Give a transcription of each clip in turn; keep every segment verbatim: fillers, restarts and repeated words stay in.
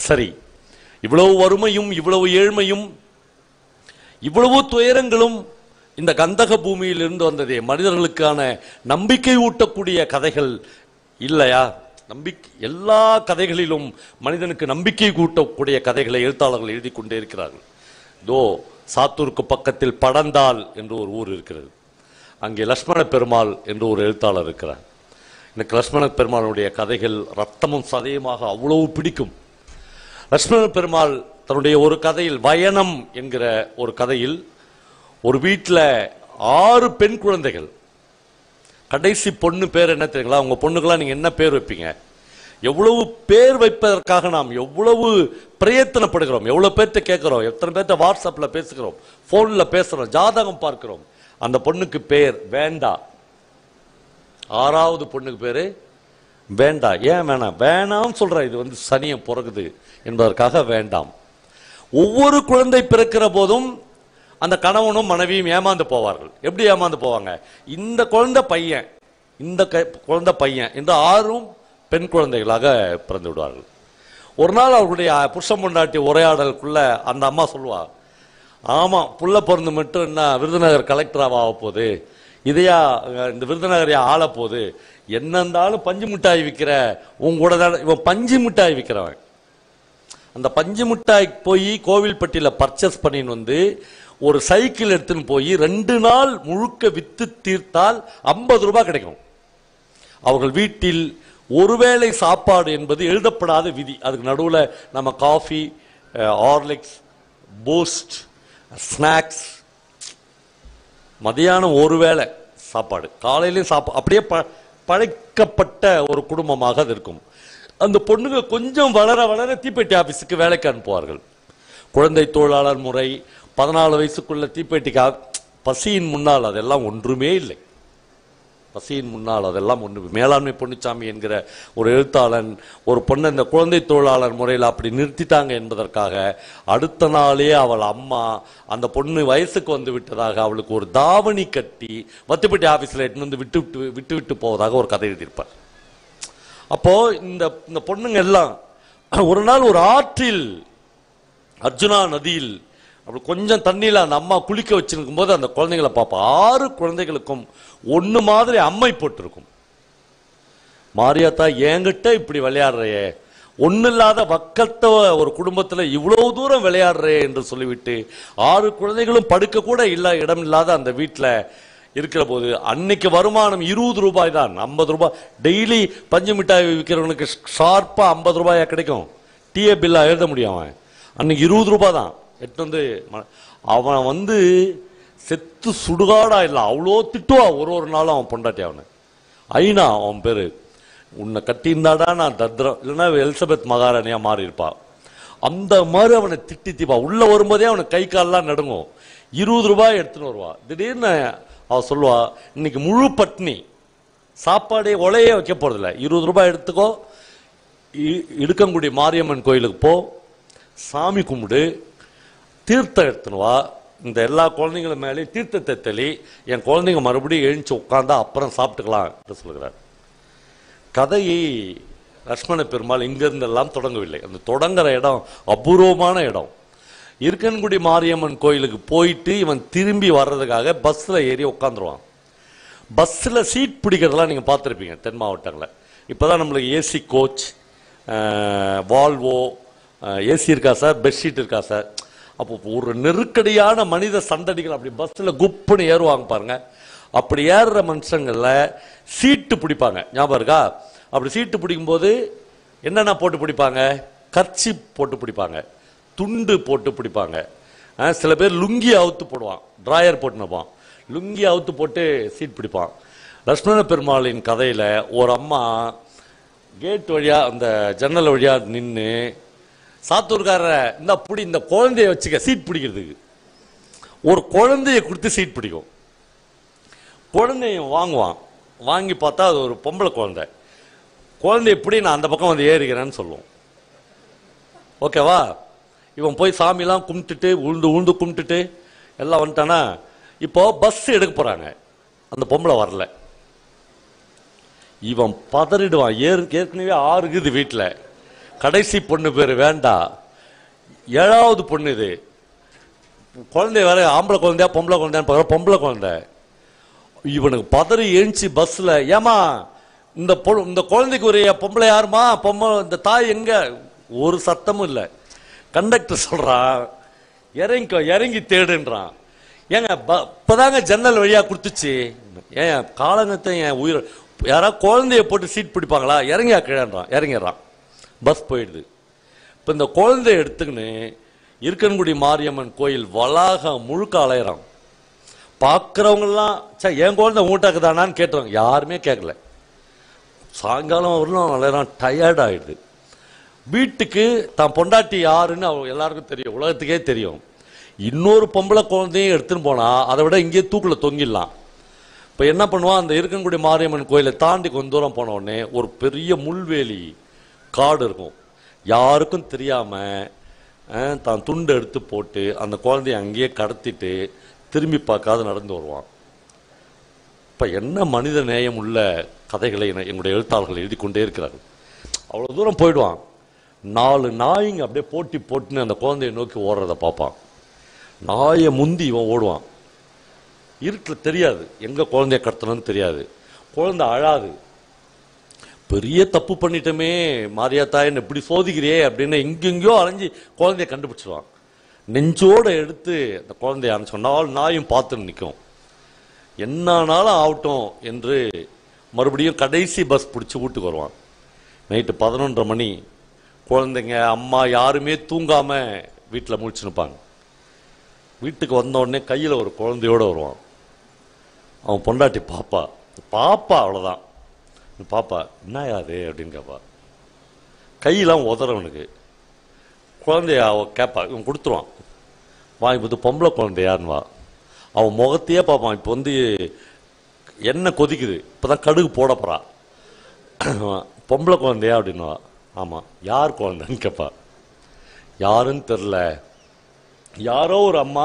சரி, இவ்வளவு வறுமையும் இவ்வளவு ஏழ்மையும் இவ்வளவு துயரங்களும் இந்த கந்தக பூமியில் இருந்து வந்ததே, மனிதர்களுக்கான நம்பிக்கை ஊட்டக்கூடிய கதைகள் இல்லையா? நம்பிக்கை எல்லா கதைகளிலும் மனிதனுக்கு நம்பிக்கை கூட்டக்கூடிய கதைகளை எழுத்தாளர்கள் எழுதி கொண்டே இருக்கிறார்கள். தோ சாத்தூருக்கு பக்கத்தில் படந்தால் என்று ஒரு ஊர் இருக்கிறது. அங்கே லட்சுமண பெருமாள் என்று ஒரு எழுத்தாளர் இருக்கிறார். எனக்கு லட்சுமண பெருமாளுடைய கதைகள் ரத்தமும் சதையுமாக அவ்வளவு பிடிக்கும். லட்சுமண பெருமாள் தன்னுடைய ஒரு கதையில், வயனம் என்கிற ஒரு கதையில், ஒரு வீட்டில் ஆறு பெண் குழந்தைகள். கடைசி பொண்ணு பேர் என்ன தெரியுங்களா? உங்க பொண்ணுக்கெல்லாம் நீங்க என்ன பேர் வைப்பீங்க? எவ்வளவு பேர் வைப்பதற்காக நாம் எவ்வளவு பிரயத்தனப்படுகிறோம், எவ்வளவு பேர்த்த கேட்கிறோம், எத்தனை பேர்த்த வாட்ஸ்அப்ல பேசுகிறோம், போன்ல பேசுறோம், ஜாதகம் பார்க்கிறோம். அந்த பொண்ணுக்கு பேர் வேண்டா. ஆறாவது பொண்ணுக்கு பேரு வேண்டா. ஏன் வேணாம்? வேணாம் சொல்ற, இது வந்து சனியம் பிறகுது என்பதற்காக வேண்டாம். ஒவ்வொரு குழந்தை பிறக்கிற போதும் அந்த கணவனும் மனைவியும் ஏமாந்து போவார்கள். எப்படி ஏமாந்து போவாங்க? இந்த குழந்தை பையன், இந்த குழந்தை பையன் என்று ஆறும் பெண் குழந்தைகளாக பிறந்து விடுவார்கள். ஒரு நாள் அவர்களுடைய புருஷன் பொண்டாட்டி உரையாடலுக்குள்ள அந்த அம்மா சொல்லுவா, ஆமா புள்ள பிறந்து மட்டும் என்ன விருதுநகர் கலெக்டராக ஆக போகுது, இதையா இந்த விருதுநகரையா ஆள போகுது, என்ன இருந்தாலும் பஞ்சு மிட்டாய் விற்கிற உங்க கூட தான் இவன் பஞ்சு மிட்டாய் விற்கிறவன். அந்த பஞ்சு மிட்டாய் போய் கோவில்பட்டியில பர்ச்சேஸ் பண்ணின்னு வந்து ஒரு சைக்கிள் எடுத்துன்னு போய் ரெண்டு நாள் முழுக்க வித்து தீர்த்தால் ஐம்பது ரூபாய் கிடைக்கும். அவர்கள் வீட்டில் ஒருவேளை சாப்பாடு என்பது எழுதப்படாத விதி. அதுக்கு நடுவில் நம்ம காஃபி, ஹார்லிக்ஸ், பூஸ்ட், ஸ்நாக்ஸ், மதியானம் ஒருவேளை சாப்பாடு, காலையிலையும் சாப்பாடு, அப்படியே ப பழைக்கப்பட்ட ஒரு குடும்பமாக அது இருக்கும். அந்த பொண்ணுங்க கொஞ்சம் வளர வளர தீப்பெட்டி ஆபீஸுக்கு வேலைக்கு அனுப்புவார்கள். குழந்தை தொழிலாளர் முறை, பதினாலு வயசுக்குள்ள தீப்பெட்டிக்கு. பசியின் முன்னால் அதெல்லாம் ஒன்றுமே இல்லை. பசியின் முன்னால் அதெல்லாம் ஒன்று. மேலாண்மை பொன்னுச்சாமி என்கிற ஒரு எழுத்தாளன் ஒரு பொண்ணை இந்த குழந்தை தொழிலாளர் முறையில் அப்படி நிறுத்திட்டாங்க என்பதற்காக அடுத்த நாளே அவள் அம்மா அந்த பொண்ணு வயசுக்கு வந்து விட்டதாக அவளுக்கு ஒரு தாவணி கட்டி வத்திப்பட்டி ஆபீஸ்ல எடுத்து வந்து விட்டு விட்டு விட்டு விட்டு போவதாக ஒரு கதை எழுதியிருப்பார். அப்போ இந்த இந்த பொண்ணுங்க எல்லாம் ஒரு நாள் ஒரு ஆற்றில், அர்ஜுனா நதியில், அப்படி கொஞ்சம் தண்ணியில் அந்த அம்மா குளிக்க வச்சிருக்கும் போது அந்த குழந்தைங்களை பார்ப்போம். ஆறு குழந்தைகளுக்கும் ஒன்னு மாதிரி அம்மை போட்டிருக்கும். மாரியாத்தா, என்கிட்ட இப்படி விளையாடுறையே, ஒன்னு இல்லாத பக்கத்த ஒரு குடும்பத்துல இவ்வளவு தூரம் விளையாடுறே என்று சொல்லிவிட்டு ஆறு குழந்தைகளும் படுக்க கூட இல்ல இடம் இல்லாத அந்த வீட்டுல இருக்கிற போது, அன்னைக்கு வருமானம் இருபது ரூபாய் தான். ஐம்பது ரூபாய் டெய்லி பஞ்சு மிட்டாய் விற்கிறவனுக்கு ஷார்ப்பா ஐம்பது ரூபாயா கிடைக்கும். டிஏ பில்லா எழுத முடியும். அவன் அன்னைக்கு இருபது ரூபாய் தான் எட்டு வந்து அவன் வந்து செத்து சுடுகாடா இல்லை, அவ்வளோ திட்டுவா ஒரு ஒரு நாளும் அவன் பொண்டாட்டி. அவனு ஐநா அவன் பேரு. உன்னை கட்டியிருந்தாடா நான் தத்ரம், இல்லைன்னா எலிசபெத் மகாராணியா மாறி இருப்பா. அந்த மாதிரி அவனை திட்டி தீப்பா. உள்ள வரும்போதே அவனுக்கு கை கால்லாம் நடுங்கும். இருபது ரூபாய் எடுத்துன்னு வருவா. திடீர்னு அவ சொல்லுவா, இன்னைக்கு முழு பட்னி, சாப்பாடே ஒலையே வைக்க போறதில்ல, இருபது ரூபாய் எடுத்துக்கோ, இடுக்கங்குடி மாரியம்மன் கோயிலுக்கு போ, சாமி கும்பிடு, தீர்த்தம் எடுத்துன்னு வா, இந்த எல்லா குழந்தைங்களும் மேலே தீர்த்தத்தை தெளி, என் குழந்தைங்க மறுபடியும் எழுந்து உட்காந்தா அப்புறம் சாப்பிட்டுக்கலாம் என்று சொல்கிறார். கதையை லட்சுமண பெருமாள் இங்கிருந்தெல்லாம் தொடங்கவில்லை. அந்த தொடங்குற இடம் அபூர்வமான இடம். இருக்கன்குடி மாரியம்மன் கோயிலுக்கு போயிட்டு இவன் திரும்பி வர்றதுக்காக பஸ்ல ஏறி உட்காந்துருவான். பஸ்ல சீட் பிடிக்கிறதெல்லாம் நீங்க பார்த்துருப்பீங்க தென் மாவட்டங்களில். இப்போதான் நம்மளுக்கு ஏசி கோச், வால்வோ, ஏசி இருக்கா சார், பெட்ஷீட் இருக்கா சார். அப்போ ஒரு நெருக்கடியான மனித சந்தடிகள் அப்படி பஸ்ல குப்புன்னு ஏறுவாங்க பாருங்க. அப்படி ஏறுற மனுஷங்கள்ல சீட்டு பிடிப்பாங்க, ஞாபகம் இருக்கா? அப்படி சீட்டு பிடிக்கும் போது என்னென்ன போட்டு பிடிப்பாங்க? கர்ச்சி போட்டு பிடிப்பாங்க, துண்டு போட்டு பிடிப்பாங்க. சில பேர் லுங்கி அவுத்து போடுவான், டிராயர் போட்டு நிற்பான், லுங்கி அவுத்து போட்டு சீட் பிடிப்பான். லட்சுமண பெருமாளின் கதையில ஒரு அம்மா கேட் வழியா அந்த ஜன்னல் வழியா நின்று சாத்தூர்கார இந்த அப்படி இந்த குழந்தைய வச்சுக்க சீட் பிடிக்கிறதுக்கு ஒரு குழந்தைய கொடுத்து சீட் பிடிக்கும். குழந்தைய வாங்குவான். வாங்கி பார்த்தா அது ஒரு பொம்பளை குழந்தை. குழந்தை எப்படி நான் அந்த பக்கம் வந்து ஏறிக்கிறேன்னு சொல்லுவோம். ஓகேவா? இவன் போய் சாமிலாம் கும்பிட்டுட்டு உழுந்து உழுந்து கும்பிட்டுட்டு எல்லாம் வந்துட்டானா, இப்போ பஸ் எடுக்க போறாங்க, அந்த பொம்பளை வரல. இவன் பதறிடுவான். ஏற்கனவே ஆறுக்குது வீட்டில், கடைசி பொண்ணு பேர் வேண்டா, ஏழாவது பொண்ணு இது. குழந்தை வேற ஆம்பளை குழந்தையா பொம்பளை குழந்தையான்னு பார்க்குற பொம்பளை குழந்தை. இவனுக்கு பதறி எழுச்சி பஸ்ல, ஏமா இந்த பொ இந்த குழந்தைக்கு ஒரு பொம்பளை யாருமா, பொம்பளை இந்த தாய் எங்க? ஒரு சத்தமும் இல்லை. கண்டக்டர் சொல்றான், இறங்கி இறங்கி தேடுன்றான். ஏங்க இப்பதாங்க ஜன்னல் வழியா கொடுத்துச்சு. ஏன் காலங்கத்தை என் உயிர் யாராவது குழந்தைய போட்டு சீட் பிடிப்பாங்களா? இறங்கியா கிழன்றான். இறங்கிடுறான். பஸ் போயிடுது. இப்போ இந்த குழந்தைய எடுத்துக்கின்னு இருக்கன்குடி மாரியம்மன் கோயில் வளாகம் முழுக்க அலையிறான். பார்க்குறவங்கலாம் சே என் குழந்தை ஊட்டாக்குதானான்னு கேட்டுறாங்க. யாருமே கேட்கல. சாயங்காலம் வரலாம் அலையிறான். டயர்ட் ஆயிடுது. வீட்டுக்கு தான் பொண்டாட்டி யாருன்னு அவங்க எல்லாருக்கும் தெரியும், உலகத்துக்கே தெரியும். இன்னொரு பொம்பளை குழந்தையும் எடுத்துன்னு போனா அதை விட இங்கே தூக்கில் தொங்கிடலாம். இப்போ என்ன பண்ணுவான், அந்த இருக்கன்குடி மாரியம்மன் கோயிலை தாண்டி கொஞ்சம் தூரம் போன உடனே ஒரு பெரிய முள்வேலி காடு இருக்கும். யாருக்கும் தெரியாம தான் துண்டு எடுத்து போட்டு அந்த குழந்தைய அங்கேயே கடத்திட்டு திரும்பி பார்க்காத நடந்து வருவான். இப்ப என்ன மனித நேயம் உள்ள கதைகளை எங்களுடைய எழுத்தாளர்கள் எழுதி கொண்டே இருக்கிறார்கள். அவ்வளவு தூரம் போயிடுவான். நாலு நாய்ங்க அப்படியே போட்டி போட்டுன்னு அந்த குழந்தைய நோக்கி ஓடுறத பார்ப்பான். நாயை முந்தி இவன் ஓடுவான். இருட்டில் தெரியாது எங்க குழந்தைய கடத்தணும்னு தெரியாது. குழந்தை அழாது. பெரிய தப்பு பண்ணிட்டோமே மாரியாத்தாயன் இப்படி சோதிக்கிறியே அப்படின்னு இங்கெங்கயோ அலைஞ்சி குழந்தைய கண்டுபிடிச்சிருவான். நெஞ்சோட எடுத்து அந்த குழந்தைய சொன்னால் நாயும் பார்த்து நிற்கும். என்னானாலும் ஆகட்டும் என்று மறுபடியும் கடைசி பஸ் பிடிச்சி வீட்டுக்கு வருவான். நைட்டு பதினொன்றரை மணி. குழந்தைங்க அம்மா யாருமே தூங்காம வீட்டில் முழிச்சு நிற்பாங்க. வீட்டுக்கு வந்த உடனே கையில் ஒரு குழந்தையோடு வருவான். அவன் பொண்டாட்டி பாப்பா பாப்பா அவ்வளோதான். பாப்பா என்ன யாது அப்படின்னு கேட்பா. கையெல்லாம் உதறவனுக்கு. குழந்தைய அவ கேட்பா. இவன் கொடுத்துருவான். வா இப்போ பொம்பளை குழந்தையான்னு வா. அவன் முகத்தையே பார்ப்பான். இப்போ வந்து எண்ணெய் கொதிக்குது, இப்போதான் கடுகு போட போறா. பொம்பளை குழந்தையா அப்படின்னுவா. ஆமாம். யார் குழந்தைன்னு கேட்பா. யாருன்னு தெரில. யாரோ ஒரு அம்மா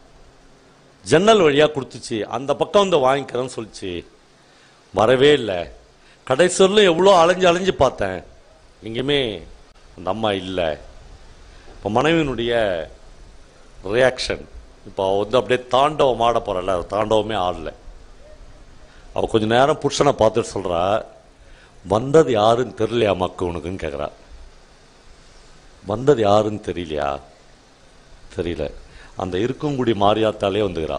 ஜன்னல் வழியா கொடுத்துச்சு, அந்த பக்கம் வந்து வாங்கிக்கிறேன்னு சொல்லிச்சு. வரவே இல்லை. கடைசியில் எவ்வளோ அலைஞ்சு அலைஞ்சு பார்த்தேன், எங்கேயுமே அந்த அம்மா இல்லை. இப்போ மனைவியினுடைய ரியாக்ஷன், இப்போ அவள் வந்து அப்படியே தாண்டவம் ஆட போறல, தாண்டவமே ஆடல. அவள் கொஞ்ச நேரம் புருஷனை பார்த்துட்டு சொல்றா, வந்தது யாருன்னு தெரியலையா மக்கு உனக்குன்னு கேட்குறா. வந்தது யாருன்னு தெரியலையா? தெரியல. அந்த இருக்கங்குடி மாரியாத்தாலே வந்துக்கிறா.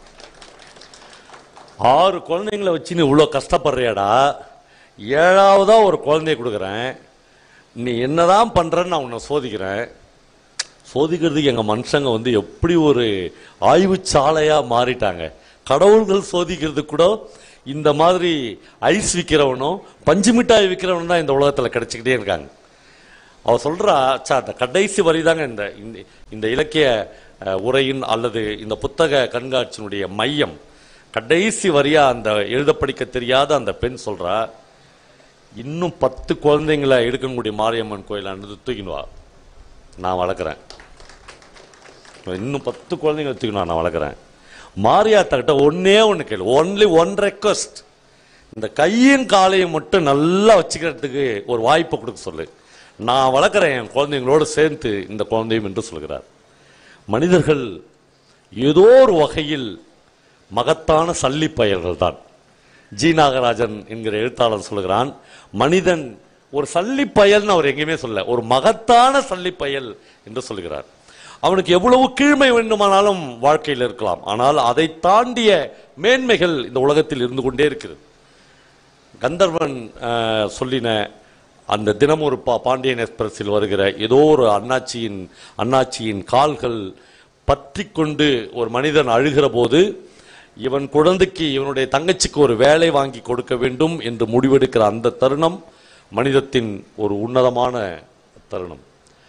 ஆறு குழந்தைங்களை வச்சு நீ இவ்வளோ கஷ்டப்படுறியாடா, ஏழாவதா ஒரு குழந்தைய கொடுக்குறேன், நீ என்னதான் பண்றன்னு நான் உன்னை சோதிக்கிறேன். சோதிக்கிறதுக்கு எங்க மனுஷங்க வந்து எப்படி ஒரு ஆய்வு சாலையா மாறிட்டாங்க. கடவுள்கள் சோதிக்கிறதுக்கு கூட இந்த மாதிரி ஐஸ் விற்கிறவனும் பஞ்சு மிட்டாய் விற்கிறவனும் தான் இந்த உலகத்தில் கிடைச்சிக்கிட்டே இருக்காங்க. அவ சொல்றா, அந்த கடைசி வரிதாங்க இந்த இந்த இலக்கிய உரையின் அல்லது இந்த புத்தக கண்காட்சியினுடைய மையம். கடைசி வரியா அந்த எழுத படிக்க தெரியாத அந்த பெண் சொல்றா, இன்னும் பத்து குழந்தைங்களை இருக்கக்கூடிய மாரியம்மன் கோயிலானது தூக்கினுவா, நான் வளர்க்குறேன். இன்னும் பத்து குழந்தைங்களை தூக்கினுவா, நான் வளர்க்குறேன். மாரியாத்தா கிட்ட ஒன்னே ஒன்று கேளு, ஒன்லி ஒன் ரெக்வஸ்ட், இந்த கையும் காலையும் மட்டும் நல்லா வச்சுக்கிறதுக்கு ஒரு வாய்ப்பை கொடுக்க சொல்லு, நான் வளர்க்குறேன் என் குழந்தைங்களோடு சேர்ந்து இந்த குழந்தையும் என்று சொல்கிறார். மனிதர்கள் ஏதோ ஒரு வகையில் மகத்தான சல்லி பயல்கள் தான். ஜி நாகராஜன் என்கிற எழுத்தாளர் சொல்கிறான், மனிதன் ஒரு சல்லி பயல்னு அவர் எங்கேயுமே சொல்ல, ஒரு மகத்தான சல்லி பயல் என்று சொல்கிறார். அவனுக்கு எவ்வளவு கீழ்மை வேண்டுமானாலும் வாழ்க்கையில் இருக்கலாம், ஆனால் அதை தாண்டிய மேன்மைகள் இந்த உலகத்தில் இருந்து கொண்டே இருக்கிறது. கந்தர்வன் சொல்லின அந்த தினம் ஒரு பா பாண்டியன் எக்ஸ்பிரஸில் வருகிற ஏதோ ஒரு அண்ணாச்சியின் அண்ணாச்சியின் கால்கள் பற்றி கொண்டு ஒரு மனிதன் அழுகிற போது இவன் குழந்தைக்கு இவனுடைய தங்கச்சிக்கு ஒரு வேலை வாங்கி கொடுக்க வேண்டும் என்று முடிவெடுக்கிற அந்த தருணம் மனிதத்தின் ஒரு உன்னதமான தருணம்.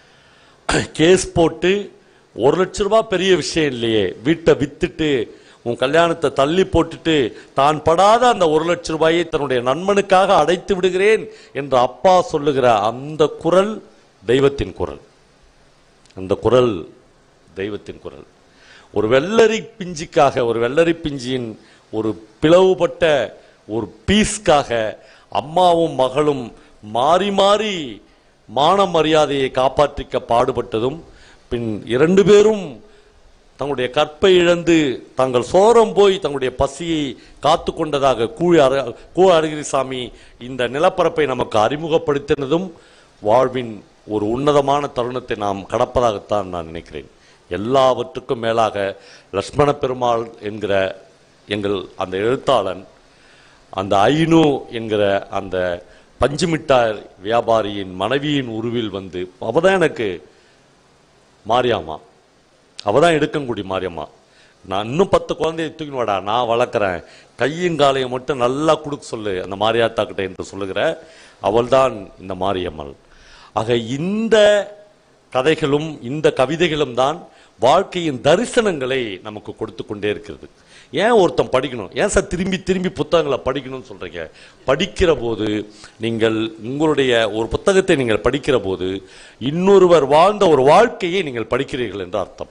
கேஸ் போட்டு ஒரு லட்ச ரூபாய் பெரிய விஷயம் இல்லையே, வீட்டை வித்துட்டு உன் கல்யாணத்தை தள்ளி போட்டுட்டு தான் படாத அந்த ஒரு லட்ச ரூபாயை தன்னுடைய நண்பனுக்காக அடைத்து விடுகிறேன் என்று அப்பா சொல்லுகிற அந்த குரல் தெய்வத்தின் குரல். அந்த குரல் தெய்வத்தின் குரல். ஒரு வெள்ளரி பிஞ்சிக்காக, ஒரு வெள்ளரி பிஞ்சியின் ஒரு பிளவுபட்ட ஒரு பீஸ்க்காக அம்மாவும் மகளும் மாறி மாறி மான மரியாதையை காப்பாற்றிக்க பாடுபட்டதும், பின் இரண்டு பேரும் தங்களுடைய கற்பை இழந்து தங்கள் சோரம் போய் தங்களுடைய பசியை காத்து கொண்டதாக கூழ் அர கூ அருகிரிசாமி இந்த நிலப்பரப்பை நமக்கு அறிமுகப்படுத்தினதும் வாழ்வின் ஒரு உன்னதமான தருணத்தை நாம் கடப்பதாகத்தான் நான் நினைக்கிறேன். எல்லாவற்றுக்கும் மேலாக லட்சுமண பெருமாள் என்கிற எங்கள் அந்த எழுத்தாளன், அந்த ஐநூ என்கிற அந்த பஞ்சுமிட்டாய் வியாபாரியின் மனைவியின் உருவில் வந்து, அவதான் எனக்கு மாரியம்மா, அவதான் எடுக்கங்குடி மாரியம்மா. நான் இன்னும் பத்து குழந்தைய தூக்கின்னு வாடா, நான் வளர்க்குறேன், கையும் காலையும் மட்டும் நல்லா கொடுக்க சொல்லு அந்த மாரியாத்தா கிட்ட என்று சொல்லுகிற அவள்தான் இந்த மாரியம்மள். ஆக இந்த கதைகளும் இந்த கவிதைகளும் தான் வாழ்க்கையின் தரிசனங்களை நமக்கு கொடுத்து கொண்டே இருக்கிறது. ஏன் ஒருத்தன் படிக்கணும், ஏன் சார் திரும்பி திரும்பி புத்தகங்களை படிக்கணும்னு சொல்றீங்க? படிக்கிற போது நீங்கள் உங்களுடைய ஒரு புத்தகத்தை நீங்கள் படிக்கிற போது இன்னொருவர் வாழ்ந்த ஒரு வாழ்க்கையை நீங்கள் படிக்கிறீர்கள் என்று அர்த்தம்.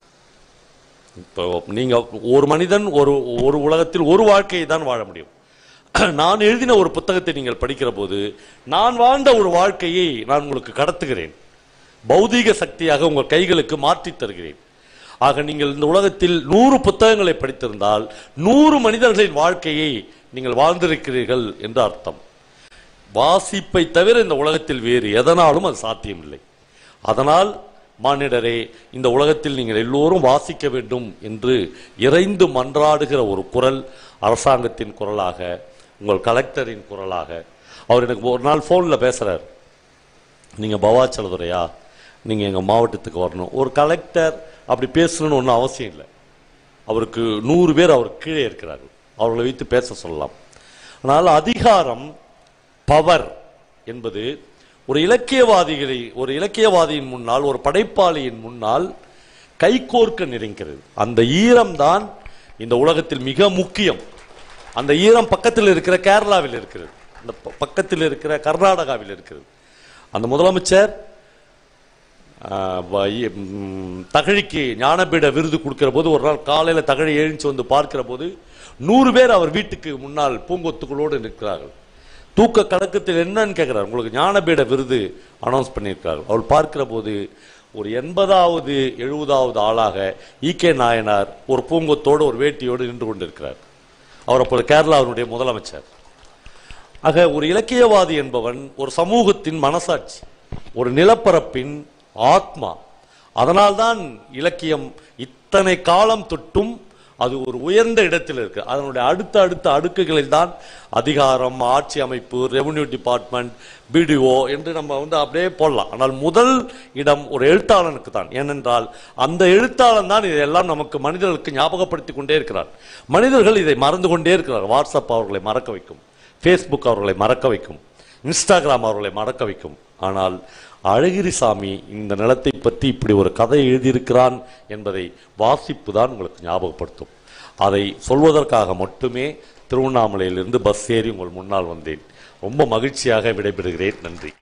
இப்போ நீங்க ஒரு மனிதன் ஒரு ஒரு உலகத்தில் ஒரு வாழ்க்கையை தான் வாழ முடியும். நான் எழுதின ஒரு புத்தகத்தை நீங்கள் படிக்கிற போது நான் வாழ்ந்த ஒரு வாழ்க்கையை நான் உங்களுக்கு கடத்துகிறேன், பௌதீக சக்தியாக உங்கள் கைகளுக்கு மாற்றி தருகிறேன். ஆக நீங்கள் இந்த உலகத்தில் நூறு புத்தகங்களை படித்திருந்தால் நூறு மனிதர்களின் வாழ்க்கையை நீங்கள் வாழ்ந்திருக்கிறீர்கள் என்று அர்த்தம். வாசிப்பை தவிர இந்த உலகத்தில் வேறு எதனாலும் அது சாத்தியமில்லை. அதனால் மானிடரே, இந்த உலகத்தில் நீங்கள் எல்லோரும் வாசிக்க வேண்டும் என்று இறைந்து மன்றாடுகிற ஒரு குரல் அரசாங்கத்தின் குரலாக, உங்கள் கலெக்டரின் குரலாக. அவர் எனக்கு ஒரு நாள் ஃபோனில் பேசுகிறார், நீங்கள் பவா.Chelladurai, நீங்கள் எங்கள் மாவட்டத்துக்கு வரணும். ஒரு கலெக்டர் அப்படி பேசணும்னு ஒன்றும் அவசியம் இல்லை. அவருக்கு நூறு பேர் அவர் கீழே இருக்கிறார்கள், அவர்களை வைத்து பேச சொல்லலாம். ஆனால் அதிகாரம், பவர் என்பது ஒரு இலக்கியவாதிகளை ஒரு இலக்கியவாதியின் முன்னால், ஒரு படைப்பாளியின் முன்னால் கைகோர்க்க நினைக்கிறது. அந்த ஈரம் தான் இந்த உலகத்தில் மிக முக்கியம். அந்த ஈரம் பக்கத்தில் இருக்கிற கேரளாவில் இருக்கிறது, அந்த பக்கத்தில் இருக்கிற கர்நாடகாவில் இருக்கிறது. அந்த முதலமைச்சர் தகழிக்கு ஞானபீட விருது கொடுக்கிற போது ஒரு நாள் காலையில் தகழி எழுந்து வந்து பார்க்கிற போது நூறு பேர் அவர் வீட்டுக்கு முன்னால் பூங்கொத்துக்களோடு நிற்கிறார்கள். தூக்க கலக்கத்தில் என்னன்னு கேட்கிறார், உங்களுக்கு ஞானபீட விருது அனௌன்ஸ் பண்ணியிருக்கிறார்கள். அவள் பார்க்கிற போது ஒரு எண்பதாவது எழுபதாவது ஆளாக ஈ கே நாயனார் ஒரு பூங்கொத்தோடு ஒரு வேட்டியோடு நின்று கொண்டிருக்கிறார். அவர் அப்போது கேரளாவினுடைய முதலமைச்சர். ஆக ஒரு இலக்கியவாதி என்பவன் ஒரு சமூகத்தின் மனசாட்சி, ஒரு நிலப்பரப்பின் ஆத்மா. அதனால்தான் இலக்கியம் இத்தனை காலம் தொட்டும் அது ஒரு உயர்ந்த இடத்தில் இருக்கு. அதனுடைய அடுத்த அடுத்த அடுக்குகளில் தான் அதிகாரம், ஆட்சி அமைப்பு, ரெவன்யூ டிபார்ட்மெண்ட், பிடிஓ என்று நம்ம வந்து அப்படியே போடலாம். ஆனால் முதல் இடம் ஒரு எழுத்தாளனுக்கு தான். ஏனென்றால் அந்த எழுத்தாளன் தான் இதெல்லாம் நமக்கு மனிதர்களுக்கு ஞாபகப்படுத்தி கொண்டே இருக்கிறார். மனிதர்கள் இதை மறந்து கொண்டே இருக்கிறார். வாட்ஸ்அப் அவர்களை மறக்க வைக்கும், ஃபேஸ்புக் அவர்களை மறக்க வைக்கும், இன்ஸ்டாகிராம் அவர்களை மறக்க வைக்கும். ஆனால் அழகிரிசாமி இந்த நிலத்தை பற்றி இப்படி ஒரு கதை எழுதியிருக்கிறான் என்பதை வாசிப்பு தான் உங்களுக்கு ஞாபகப்படுத்தும். அதை சொல்வதற்காக மட்டுமே திருவண்ணாமலையிலிருந்து பஸ் ஏறி உங்கள் முன்னால் வந்தேன். ரொம்ப மகிழ்ச்சியாக விடைபெறுகிறேன். நன்றி.